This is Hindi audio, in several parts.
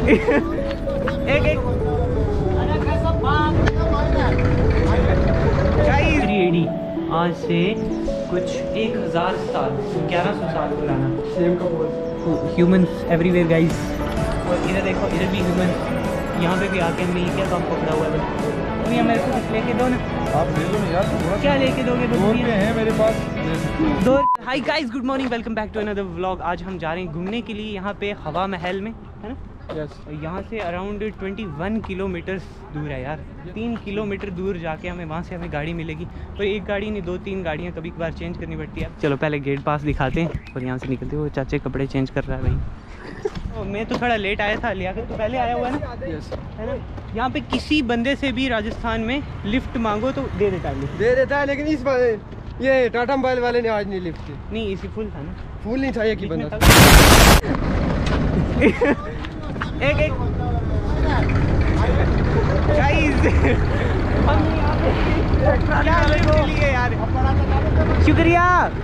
एक एक एडी आज से कुछ 1000 साल 1100 साल पुराना ह्यूमंस एवरीवेयर गाइस। और इधर देखो, इधर भी ह्यूमंस। यहाँ पे भी आके हमने ये क्या काम पकड़ा हुआ है? तुम ये मेरे को कुछ लेके दो ना। आप दे दो ना यार। क्या लेके दोगे? 2 रुपये हैं मेरे पास। दो। Hi guys, good morning, welcome back to another vlog. आज हम जा रहे हैं घूमने के लिए यहाँ पे हवा महल में, है ना? यस। यहाँ से अराउंड 21 किलोमीटर दूर है यार। 3 किलोमीटर दूर जाके वहाँ से हमें गाड़ी मिलेगी। और एक गाड़ी नहीं, 2-3 गाड़ियाँ कभी कभार चेंज करनी पड़ती है। चलो पहले गेट पास दिखाते हैं और यहाँ से निकलते हैं। वो चाचे कपड़े चेंज कर रहा है भाई। तो मैं तो थोड़ा लेट आया था, लिया तो पहले आया हुआ है ना? यस। है ना? यहाँ पे किसी बंदे से भी राजस्थान में लिफ्ट मांगो तो दे देता है। दे देता है, लेकिन इस बार ये टाटा मोबाइल वाले ने आज नहीं लिफ्ट की। नहीं, इसी फुल था ना? फूल नहीं था, एक ही बंदा। एक एक गाइस, हम यहाँ पे लिए यार। शुक्रिया।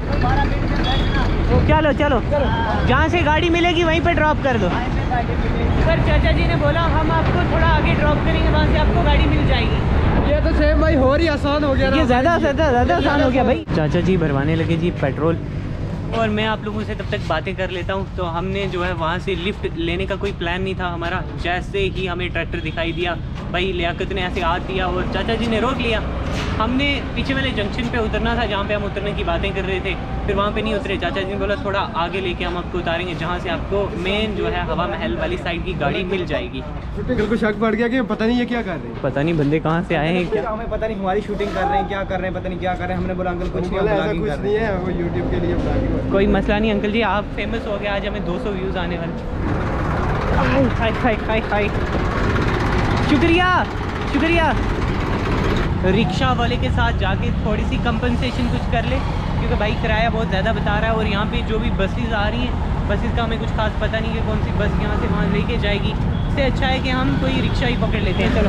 चलो चलो, जहाँ से गाड़ी मिलेगी वहीं पे ड्रॉप कर दो। सर चाचा जी ने बोला हम आपको थोड़ा आगे ड्रॉप करेंगे, वहाँ से आपको गाड़ी मिल जाएगी। ये तो सेम भाई हो रही आसान हो गया ना। ये ज़्यादा आसान हो गया भाई। चाचा जी भरवाने लगे जी पेट्रोल, और मैं आप लोगों से तब तक बातें कर लेता हूँ। तो हमने जो है वहाँ से लिफ्ट लेने का कोई प्लान नहीं था हमारा। जैसे ही हमें ट्रैक्टर दिखाई दिया, भाई लियाकत ने ऐसे हाथ दिया और चाचा जी ने रोक लिया। हमने पीछे वाले जंक्शन पे उतरना था जहाँ पे हम उतरने की बातें कर रहे थे, फिर वहाँ पे नहीं उतरे। चाचा जी ने बोला थोड़ा आगे लेके हम आपको उतारेंगे, जहाँ से आपको मेन जो है हवा महल वाली साइड की गाड़ी मिल जाएगी। अंकल को शक पड़ गया कि पता नहीं ये क्या कर रहे हैं। पता नहीं बंदे कहाँ से आए हैं, क्या हमें पता नहीं, हमारी शूटिंग कर रहे हैं, क्या कर रहे हैं, पता नहीं क्या कर रहे हैं। हमने बोला अंकल कुछ नहीं, ऐसा कुछ नहीं है, वो यूट्यूब के लिए ब्लॉगिंग। कोई मसला नहीं अंकल जी, आप फेमस हो गए, आज हमें 200 व्यूज़ आने वाले। हाय हाय हाय हाय, शुक्रिया शुक्रिया। रिक्शा वाले के साथ जाके थोड़ी सी कंपनसेशन कुछ कर ले, क्योंकि भाई किराया बहुत ज़्यादा बता रहा है। और यहाँ पे जो भी बसेस आ रही हैं, बसेस का हमें कुछ खास पता नहीं कि कौन सी बस यहाँ से वहाँ लेके जाएगी। इससे अच्छा है कि हम कोई रिक्शा ही पकड़ लेते हैं। चलो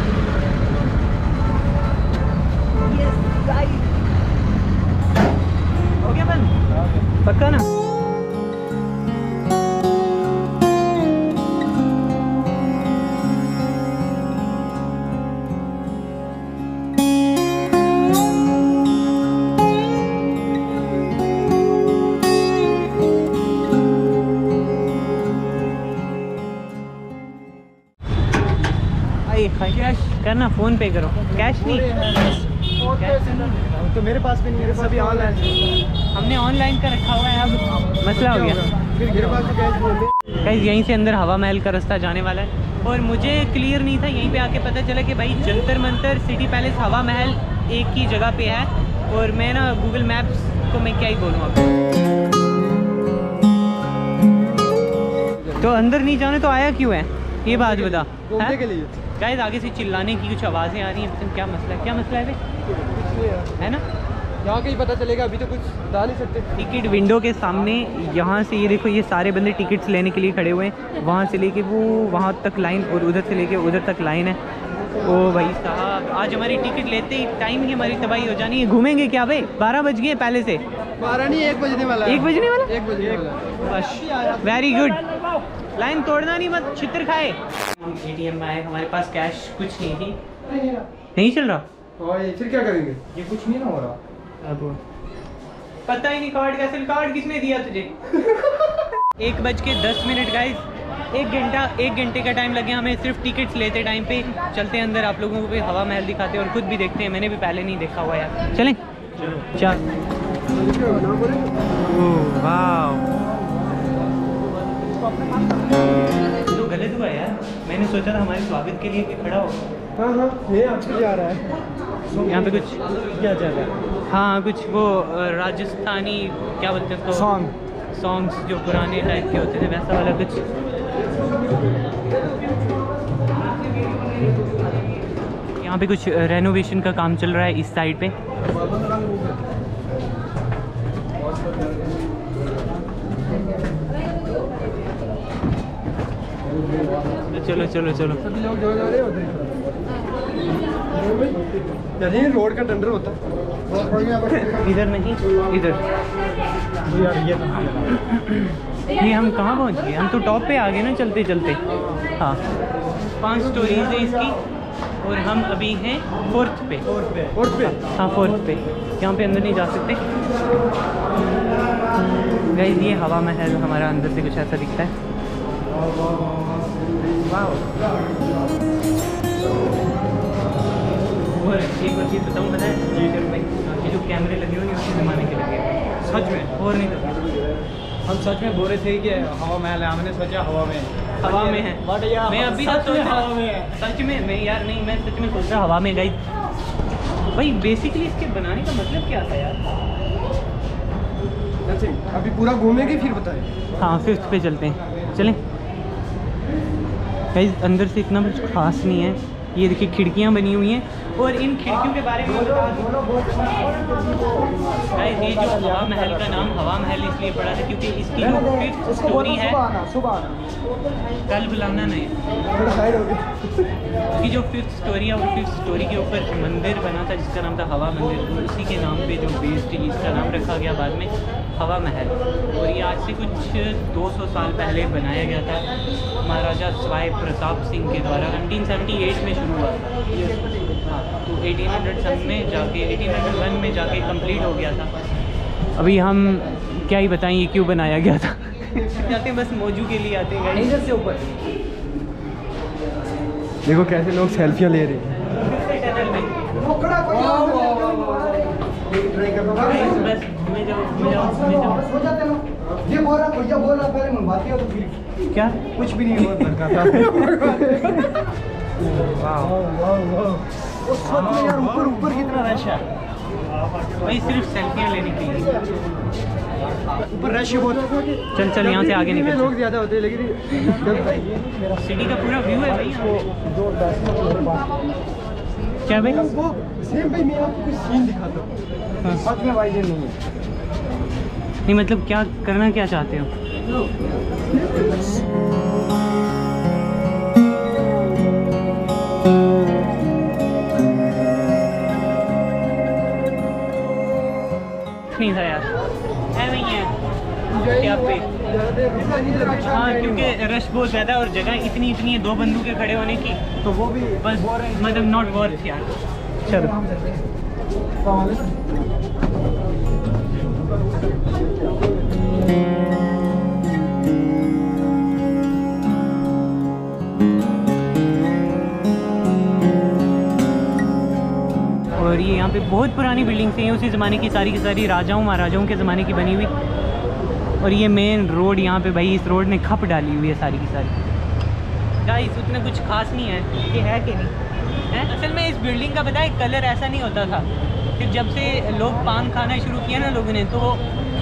हो गया बंद, पक्का ना? कैश करना, फ़ोन पे करो, कैश नहीं। तो मेरे पास भी नहीं है, सभी ऑनलाइन। हमने ऑनलाइन का रखा हुआ है, अब मसला हो गया। फिर मेरे पास कैश बोल दे। गाइस यहीं से अंदर हवा महल का रास्ता जाने वाला है, और मुझे क्लियर नहीं था, यहीं पे आके पता चला कि भाई जंतर मंतर, सिटी पैलेस, हवा महल एक ही जगह पे है। और मैं ना गूगल मैप्स को मैं क्या ही बोलूँ अब। तो अंदर नहीं जाने तो आया क्यों है, ये बात बता। घूमने के लिए गाइस आगे से चिल्लाने की कुछ आवाज़ें आ रही हैं, पता क्या मसला है, क्या मसला है भाई? है ना, यहाँ का ही पता चलेगा, अभी तो कुछ बता नहीं सकते। टिकट विंडो के सामने यहाँ से ये देखो, ये सारे बंदे टिकट्स लेने के लिए खड़े हुए हैं। वहाँ से लेके वो वहाँ तक लाइन, और उधर से लेके उधर तक लाइन है। ओ भाई साहब, आज हमारी टिकट लेते ही टाइम ही हमारी तबाही हो जानी है। घूमेंगे क्या भाई? 12 बज गए पहले से। 12 नहीं, 1 बजने वाला है। 1 बजने वाला? 1 बजने वाला। बस, वेरी गुड। लाइन तोड़ना नहीं, मत छितर खाए। हम ATM में आए, हमारे पास कैश कुछ नहीं थी। नहीं चल रहा। और फिर क्या करेंगे? ये कुछ नहीं ना हो रहा। अब पता ही नहीं कार्ड कैसे, कार्ड किसने दिया तुझे? 1:10 गाइस, 1 घंटे का टाइम लगे हमें सिर्फ टिकट्स लेते टाइम पे। चलते हैं अंदर, आप लोगों को भी हवा महल दिखाते हैं और खुद भी देखते हैं। मैंने भी पहले नहीं देखा हुआ यार। चलें चल। वाह, तो गलत हुआ यार, मैंने सोचा था हमारे स्वागत के लिए कोई खड़ा हो। हाँ, ये आपके आ रहा है। यहाँ पे कुछ क्या चल रहा है? हाँ, कुछ वो राजस्थानी क्या बोलते हैं उसको, सॉन्ग्स जो पुराने टाइप के होते थे, वैसा वाला कुछ। यहाँ पे कुछ रेनोवेशन का काम चल रहा है इस साइड पे। चलो चलो चलो, सभी लोग जो जा रहे होते हैं। रोड का टेंडर होता है। इधर नहीं, इधर। ये हम कहाँ पहुँच गए? हम तो टॉप पे आ गए ना चलते चलते। हाँ 5 स्टोरीज है इसकी और हम अभी हैं 4th पे। हाँ 4th पे, यहाँ पे अंदर नहीं जा सकते गाइस। ये हवा महल हमारा अंदर से कुछ ऐसा दिखता है। और एक और चीज़ बताऊँ, पता है ये जो कैमरे लगे हुए हैं उसी ज़माने के लगे हैं सच में। और नहीं लगे। हम सच में बोल रहे थे कि हवा महल है, हमने सोचा हवा में है। मैं अभी तक सोच रहा हूँ सच में, मैं यार नहीं, मैं सच में सोच रहा हवा में गई भाई। बेसिकली इसके बनाने का मतलब क्या था यार? अभी पूरा घूमेंगे फिर बताएं। हाँ 5th पे चलते हैं, चलें गाइस। अंदर से इतना कुछ खास नहीं है। ये देखिए खिड़कियाँ बनी हुई हैं और इन खिड़कियों के बारे में बता दूँ गाइस, ये जो हवा महल का नाम हवा महल इसलिए पड़ा था क्योंकि इसकी जो 5th स्टोरी है, कल बुलाना नहीं, इसकी जो 5th स्टोरी है वो 5th स्टोरी के ऊपर मंदिर बना था जिसका नाम था हवा मंदिर। उसी के नाम पे जो बेस्ड इसका नाम रखा गया बाद में हवा महल। और ये आज से कुछ 200 साल पहले बनाया गया था महाराजा सवाई प्रताप सिंह के द्वारा। 1978 में शुरू हुआ था। हाँ तो 1800 में जाके 1801 में जाके कंप्लीट हो गया था। अभी हम क्या ही बताएं ये क्यों बनाया गया था। जाते बस मौजू के लिए आते हैं इधर से ऊपर। देखो कैसे लोग सेल्फियाँ ले रहे हैं। बस घूमे जाओ। ये बोल रहा पहले मैं बात किया तो फिर क्या कुछ भी नहीं बहुत बड़का था। यार ऊपर कितना रश है भाई, सिर्फ सेल्फियाँ लेने के लिए। ऊपर रश है बहुत। चल चल यहाँ से आगे निकल। लोग ज्यादा होते हैं लेकिन सिटी का पूरा व्यू है भाई। क्या भाई? वो सेम भाई मैं आपको कुछ सीन दिखाता हूँ। सच में भाई ये नहीं है। नहीं मतलब क्या करना क्या चाहते हो? नहीं था यार, है नहीं है क्या पे? हाँ क्योंकि रश बहुत ज़्यादा है और जगह इतनी है 2 बंदूकें खड़े होने की, तो वो भी बस मतलब नॉट वर्थ यार। चलो और ये यहाँ पे बहुत पुरानी बिल्डिंग्स हैं, उसी ज़माने की सारी राजाओं महाराजाओं के ज़माने की बनी हुई। और ये मेन रोड यहाँ पे भाई, इस रोड ने खप डाली हुई है सारी की सारी। गाइस उतना कुछ खास नहीं है, ये है कि नहीं है? असल में इस बिल्डिंग का पता है कलर ऐसा नहीं होता था, फिर जब से लोग पान खाना शुरू किया ना लोगों ने तो वो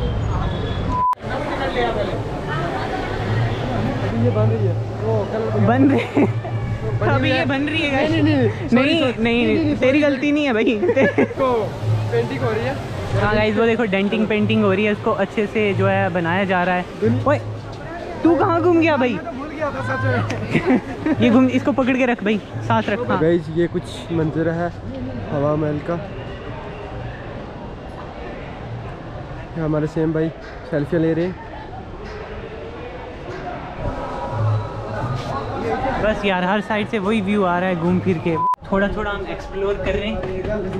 बन रही है। अभी ये बन रही है। नहीं तेरी गलती नहीं है भाई। पेंटिंग हो रही है। हाँ गाइस वो देखो डेंटिंग पेंटिंग हो रही है, इसको अच्छे से जो है बनाया जा रहा है। ओए तू कहाँ घूम गया भाई? भूल गया था सच में। ये घूम, इसको पकड़ के रख भाई, साथ रख। हाँ गाइस ये कुछ मंजर है हवा महल का। हमारे सेम भाई सेल्फी ले रहे हैं। बस यार हर साइड से वही व्यू आ रहा है घूम फिर के। थोड़ा हम एक्सप्लोर कर रहे हैं।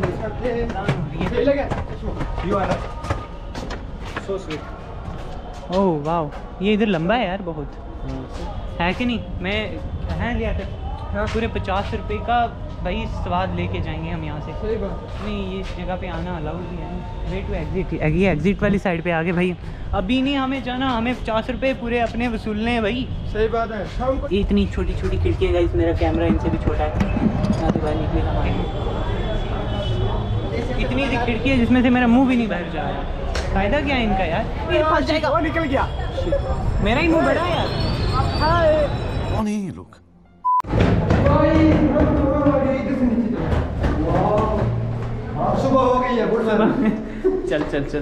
ओह वाह, ये इधर लंबा है यार बहुत, है कि नहीं? मैं है लिया था पूरे 50 रुपये का भाई, स्वाद लेके जाएंगे हम यहाँ से। सही बात नहीं ये इस जगह पे आना अलाउड नहीं है। वे टू एग्जिट, ये एग्जिट वाली साइड पे आगे भाई। अभी नहीं हमें जाना, हमें 50 रुपये पूरे अपने वसूलने हैं भाई। सही बात है। शाम को इतनी छोटी खिड़कियाँ गाइस, मेरा कैमरा इनसे भी छोटा है। बाहर निकले हमारे इतनी सी खिड़की है जिसमें से मेरा मुंह भी नहीं बाहर जा रहा है। फायदा क्या है इनका यार? फिर फंस जाएगा। वो निकल गया। मेरा ही मुंह बड़ा है यार। कौन है ये लोग? सुबह हो गई है। Good morning. चल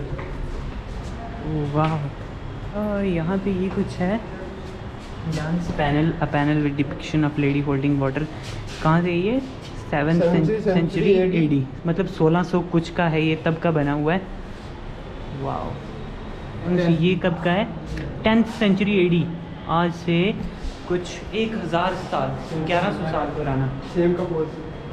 वाह, यहाँ पे ये कुछ है dance panel, a panel with depiction of lady holding water. कहाँ से ये? 7th सेंचुरी AD, मतलब 1600 कुछ का है ये, तब का बना हुआ है। वाह ये कब का है? 10th सेंचुरी AD, आज से कुछ 1000 साल 1100 साल पुराना। सेम का पोज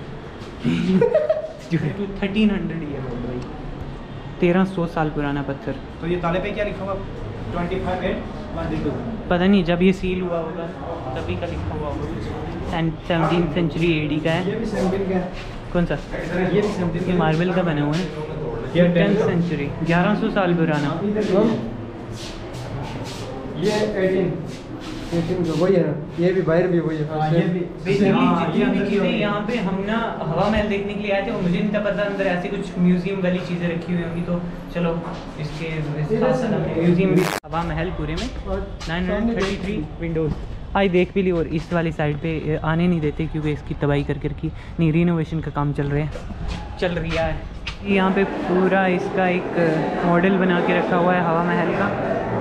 1300 ईयर ओल्ड भाई, 1300 साल पुराना पत्थर। तो ये ताले पे क्या लिखा हुआ? 25/8/12। पता नहीं, जब ये सील हुआ होगा तभी का लिखा हुआ होगा। 17th सेंचुरी AD का है। ये भी सैम्पल का है। कौन सा? ये भी सैम्पल ये मार्बल का बना हुआ है। ये 10th सेंचुरी, 1100 साल पुराना। ये 18 का वही है ना, ये भी बाहर भी वही है। ये भी बेसिकली जितनी भी चीज़ें यहाँ पे हम ना हवा महल देखने के लिए आए थे, वो मुझे नहीं था पता अंदर ऐसे कुछ म्यूजियम वाली चीज़ें रखी हुई होंगी। तो चलो इसके म्यूजियम भी हवा महल पूरे में 933 विंडोज़ आज देख भी ली। और इस वाली साइड पे आने नहीं देते क्योंकि इसकी तबाही कर करके नहीं, रिनोवेशन का काम चल रहा है। यहाँ पे पूरा इसका एक मॉडल बना के रखा हुआ है हवा महल का।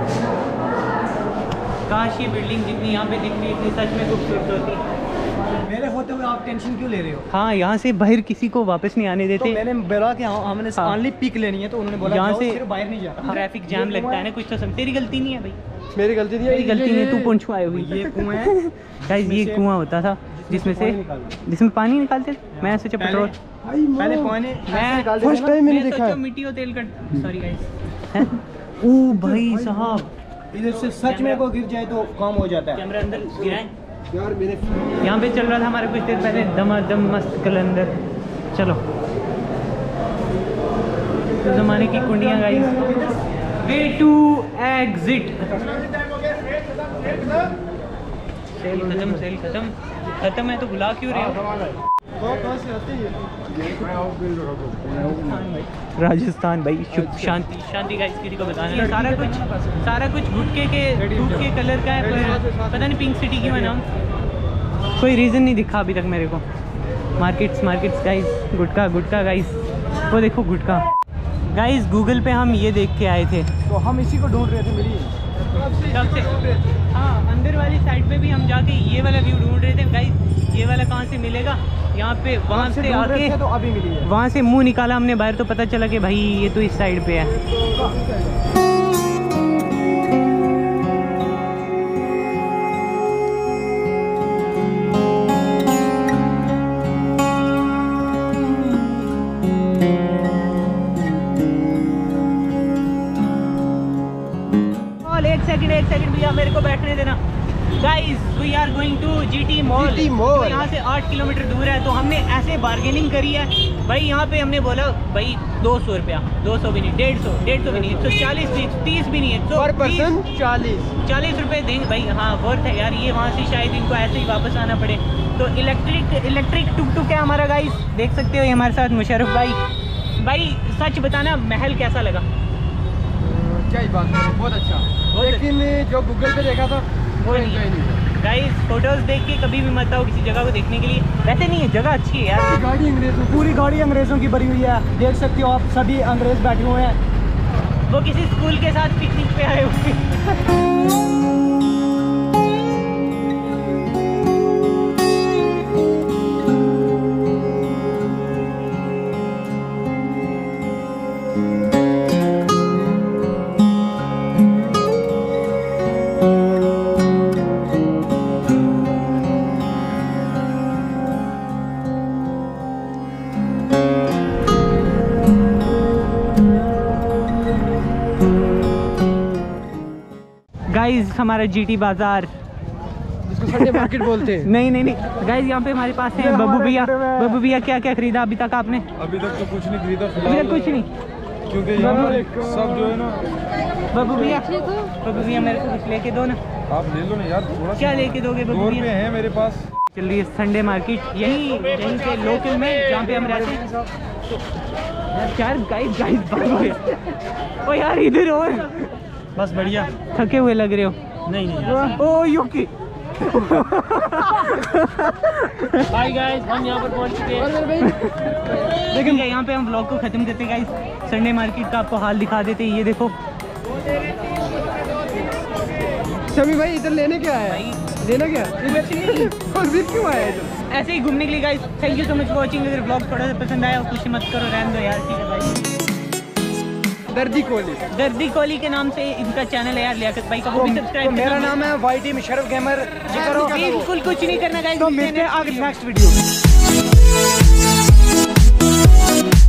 काश ये बिल्डिंग जितनी यहाँ पे दिख रही थी सच में खूबसूरत होती। मेरे होते हुए आप टेंशन क्यों ले रहे हो? हाँ, यहाँ से बाहर किसी को वापस नहीं आने तो देते। मैंने बोला कि हमने ओनली पिक लेनी है, तो उन्होंने बोला यहाँ जाओ, से सिर्फ बाहर नहीं जाना। ट्रैफिक जाम लगता है ना कुछ, तो सब तेरी गलती नहीं है भाई, मेरी गलती नहीं है, तेरी गलती नहीं है, तू पूंछ आए हुई। ये कुआं है गाइस, ये कुआं होता था जिसमें पानी निकालते थे। मैं सोचा पेट्रोल, पहले पानी फर्स्ट टाइम मैंने देखा है। मिट्टी और तेल का, सॉरी गाइस। ओ भाई साहब, इधर से सच में को गिर जाए तो काम हो जाता है। कैमरा अंदर गिराएं। यार मेरे यहाँ पे चल रहा था हमारे कुछ देर पहले दमादम मस्त कलंदर। चलो, तो ज़माने की कुंडियाँ guys. Way to exit. Sale खत्म है तो बुला क्यों रहे हो? राजस्थान भाई, शुभ शांति गाइस, किसी को बताना। सारा कुछ गुटके के कलर का है, पता नहीं पिंक सिटी क्यों है नाम। कोई रीज़न नहीं दिखा अभी तक मेरे को। मार्केट्स गाइस, गुटका गाइस, वो देखो गुटका गाइस। गूगल पे हम ये देख के आए थे, तो हम इसी को ढूंढ रहे थे, मिली कब से। हाँ, अंदर वाली साइड पे भी हम जाके ये वाला व्यू ढूंढ रहे थे गाइस। ये वाला कहाँ से मिलेगा? यहाँ पे वहाँ से आके तो अभी मिली है। वहाँ से मुंह निकाला हमने बाहर, तो पता चला कि भाई ये तो इस साइड पे है। एक सेकंड भैया, मेरे को बैठने देना। Guys, we are going to GT mall. तो यहाँ से 8 किलोमीटर दूर है। तो हमने ऐसे बार्गेनिंग करी है भाई। यहाँ पे हमने बोला भाई 200 रुपया, 200 भी नहीं, 150 भी नहीं, 140 नहीं, 30 भी नहीं है, पर पर्सन 40 रुपये देंगे भाई। हाँ, वर्थ है यार ये। वहाँ से शायद इनको ऐसे ही वापस आना पड़े। तो इलेक्ट्रिक टुक है हमारा गाइस, देख सकते हो। ये हमारे साथ मुशर्रफ भाई सच बताना, महल कैसा लगा? क्या ही बात है, बहुत अच्छा। लेकिन जो गूगल पे देखा था वो नहीं। गाइस, फोटोज देख के कभी भी मत आओ किसी जगह को देखने के लिए। वैसे नहीं है, जगह अच्छी है यार। पूरी गाड़ी अंग्रेजों की भरी हुई है, देख सकते हो आप। सभी अंग्रेज बैठे हुए हैं। वो किसी स्कूल के साथ पिकनिक पे आए हुए। गाइस, हमारा GT बाजार, जिसको संडे मार्केट बोलते हैं। नहीं गाइस, यहाँ पे हमारे पास है बब्बू भैया। क्या खरीदा अभी तक आपने? अभी तक तो कुछ नहीं खरीदा अभी फिलहाल, तक कुछ नहीं, क्योंकि यहाँ सब जो है ना। बब्बू भैया मेरे को कुछ लेके दो ना। आप ले लो ना यार, थोड़ा क्या लेके दोगे 2 बब्बू रुपये भैया? है मेरे पास। चल रही है संडे मार्केट यहीं से लोकल में, जहाँ पे हम रहते हैं। यार गाइस ओ यार, इधर और बस बढ़िया। थके हुए लग रहे हो। नहीं ओ यूकी। हाय गाइस, हम यहाँ पर पहुँच चुके हैं। लेकिन यहाँ पे हम व्लॉग को ख़त्म करते गाइस। संडे मार्केट का आपको हाल दिखा देते हैं। ये देखो शमी भाई, इधर लेने क्या है? लेना क्या और फिर क्यों आया है? ऐसे ही घूमने के लिए guys. Thank you so much for watching. अगर व्लॉग थोड़ा सा पसंद आया खुशी मत करो, रहने दो यार, ठीक है भाई। दर्दी कोहली। दर्दी कोहली के नाम से इनका चैनल है यार, लियाकत भाई का, वो भी तो सब्सक्राइब मेरा नाम है वाई टीम शरफ गेमर। बिल्कुल कुछ नहीं करना गाइस। तो मिलते हैं आगे नेक्स्ट वीडियो।